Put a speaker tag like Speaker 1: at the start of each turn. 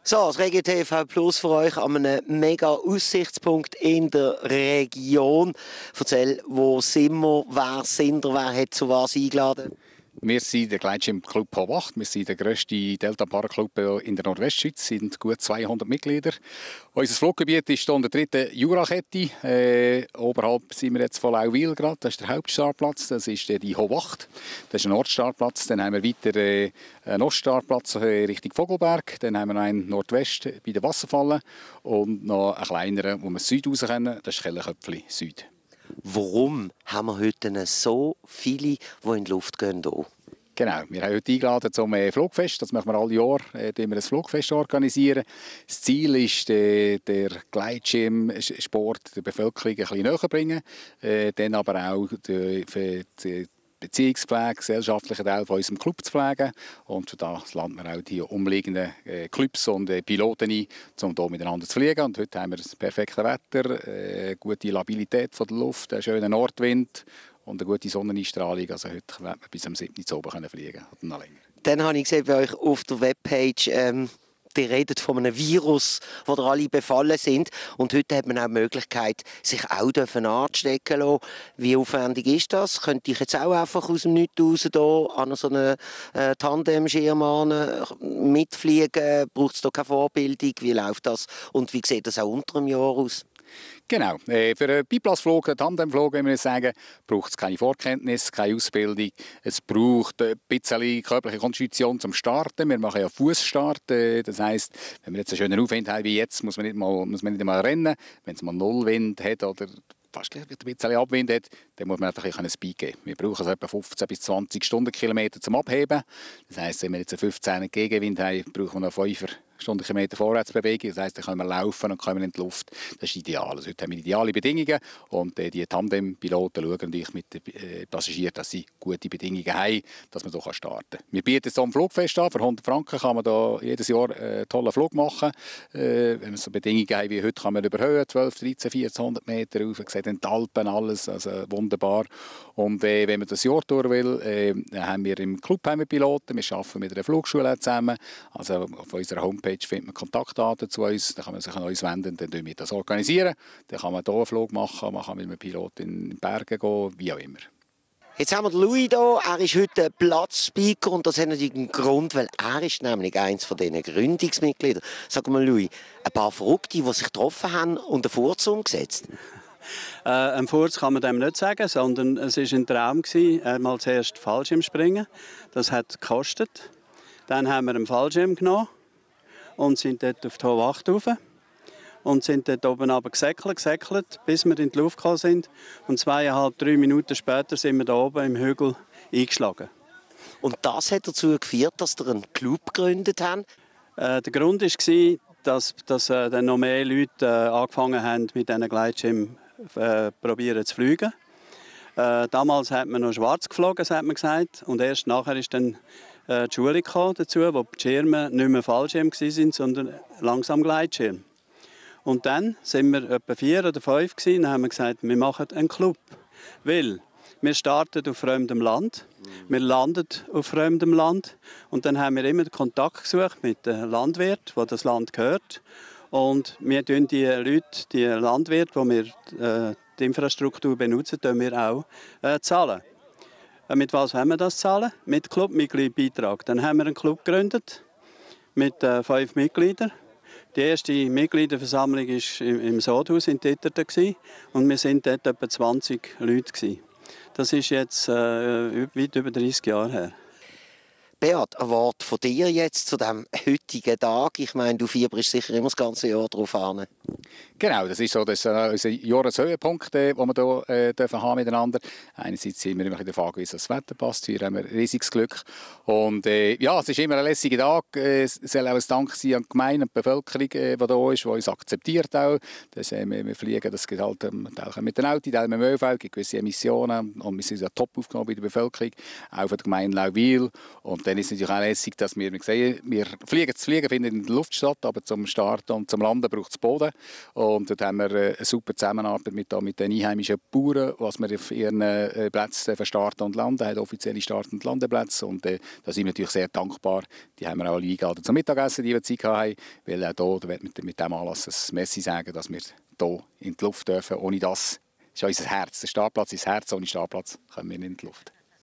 Speaker 1: So, das Regio TV Plus für euch an einem mega Aussichtspunkt in der Region. Erzähl, wo sind wir, wer sind wir, wer hat zu was eingeladen?
Speaker 2: Wir sind der Gleitschirmclub Howacht. Wir sind der grösste Delta-Paraclub in der Nordwestschweiz. Es sind gut 200 Mitglieder. Unser Fluggebiet ist an der 3. Jurakette. Oberhalb sind wir jetzt von Lauwil gerade. Das ist der Hauptstartplatz. Das ist die Howacht. Das ist ein Nordstartplatz. Dann haben wir weiter einen Oststartplatz Richtung Vogelberg. Dann haben wir noch einen Nordwest bei den Wasserfallen. Und noch einen kleineren, wo wir Süd raus können. Das ist Kellenköpfli Süd.
Speaker 1: Warum haben wir heute so viele, die in die Luft gehen? Hier?
Speaker 2: Genau, wir haben heute eingeladen zum Flugfest. Das machen wir alle Jahre, wir ein Flugfest organisieren. Das Ziel ist, der Gleitschirmsport der Bevölkerung ein bisschen näher zu bringen. Dann aber auch für die Beziehungspflege, gesellschaftlichen Teil von unserem Club zu pflegen. Und für das laden wir auch die umliegenden Clubs und Piloten ein, um hier miteinander zu fliegen. Und heute haben wir das perfekte Wetter, gute Labilität von der Luft, einen schönen Nordwind und eine gute Sonneneinstrahlung. Also heute werden wir bis am 7. Uhr oben fliegen oder noch länger. Dann
Speaker 1: habe ich gesehen bei euch auf der Webpage, ihr redet von einem Virus, wo alle befallen sind. Und heute hat man auch die Möglichkeit, sich auch anstecken lassen. Wie aufwendig ist das? Könnte ich jetzt auch einfach aus dem Nichts raus hier an so einen Tandemschirm mitfliegen? Braucht es da keine Vorbildung? Wie läuft das? Und wie sieht das auch unter einem Jahr aus?
Speaker 2: Genau. Für einen Biplatzflug, einen Tandemflug, wenn wir sagen, braucht es keine Vorkenntnis, keine Ausbildung. Es braucht ein bisschen körperliche Konstitution zum Starten. Wir machen ja Fußstart. Das heisst, wenn wir jetzt einen schönen Aufwind haben wie jetzt, muss man nicht mal rennen. Wenn es mal Nullwind hat oder fast ein bisschen Abwind hat, dann muss man einfach ein Speed geben. Wir brauchen also etwa 15 bis 20 Stundenkilometer zum Abheben. Das heisst, wenn wir jetzt einen 15 Gegenwind haben, brauchen wir noch 5 Stundenkilometer Vorwärtsbewegung. Das heisst, dann können wir laufen und kommen in die Luft. Das ist ideal. Also heute haben wir ideale Bedingungen und die Tandempiloten schauen natürlich mit den Passagieren, dass sie gute Bedingungen haben, dass man so starten kann. Wir bieten so ein Flugfest an. Für 100 Franken kann man da jedes Jahr einen tollen Flug machen. Wenn wir so Bedingungen haben wie heute, kann man über Höhe 12, 13, 1400 Meter rauf. Man sieht in die Alpen alles, also wunderbar. Und wenn man das Jahr durch will, haben wir im Club Piloten. Wir arbeiten mit einer Flugschule zusammen. Also auf unserer Homepage findet man Kontaktdaten zu uns, dann kann man sich an uns wenden, dann organisieren wir das. Dann kann man hier einen Flug machen, man kann mit einem Pilot in die Berge gehen, wie auch immer.
Speaker 1: Jetzt haben wir den Louis hier. Er ist heute Platzspeaker und das hat natürlich einen Grund, weil er ist nämlich eines von diesen Gründungsmitgliedern. Sag mal, Louis, ein paar Verrückte, die sich getroffen haben und einen Furz umgesetzt.
Speaker 3: Ein Furz kann man dem nicht sagen, sondern es war ein Traum. Einmal zuerst Fallschirmspringen, das hat gekostet. Dann haben wir einen Fallschirm genommen und sind dort auf die Howacht rauf und sind dort oben runter gesäckelt, bis wir in die Luft gekommen sind. Und 2,5–3 Minuten später sind wir da oben im Hügel eingeschlagen.
Speaker 1: Und das hat dazu geführt, dass ihr einen Club gegründet habt?
Speaker 3: Der Grund war, dass dann noch mehr Leute angefangen haben, mit diesen Gleitschirmen probieren zu fliegen. Damals hat man noch schwarz geflogen, hat man gesagt. Und erst nachher ist dann die Schule dazu, wo die Schirme nicht mehr Fallschirm waren, sondern langsam Gleitschirm. Und dann sind wir etwa 4 oder 5 und haben wir gesagt, wir machen einen Club. Weil wir starten auf fremdem Land, wir landen auf fremdem Land und dann haben wir immer Kontakt gesucht mit den Landwirten, wo das Land gehört. Und wir tun die Leute, die Landwirte, die wir die Infrastruktur benutzen, wir auch zahlen. Mit was haben wir das zahlen? Mit Clubmitgliedbeitrag. Dann haben wir einen Club gegründet mit 5 Mitgliedern. Die erste Mitgliederversammlung war im Sodhaus in Tetterten und wir sind dort etwa 20 Leute. Das ist jetzt weit über 30 Jahre her.
Speaker 1: Beat, ein Wort von dir jetzt zu diesem heutigen Tag. Ich meine, du fieberst sicher immer das ganze Jahr darauf an.
Speaker 2: Genau, das ist so unser Jahreshöhepunkt, den wir hier dürfen haben miteinander. Einerseits sind wir immer in der Frage, wie das Wetter passt. Hier haben wir riesiges Glück. Und ja, es ist immer ein lässiger Tag. Es soll auch ein Dank sein an die Gemeinde und die Bevölkerung, die da ist, die uns akzeptiert auch. Das, wir fliegen, das geht halt mit den Autos, mit dem ÖV, es gibt gewisse Emissionen. Und wir sind ja top aufgenommen bei der Bevölkerung, auch von der Gemeinde Lauwil. Und dann ist es natürlich auch lässig, dass wir sehen, das Fliegen findet in der Luft statt, aber zum Starten und zum Landen braucht es Boden. Und dort haben wir eine super Zusammenarbeit mit den einheimischen Bauern, was wir auf ihren Plätzen starten und landen, haben offizielle Start- und Landeplätze. Und da sind wir natürlich sehr dankbar. Die haben wir auch alle eingeladen zum Mittagessen, die wir Zeit hatten, weil auch hier mit diesem Anlass ein Messi sagen, dass wir hier in die Luft dürfen. Ohne das ist unser Herz. Der Startplatz ist das Herz, ohne Startplatz kommen wir nicht in die Luft.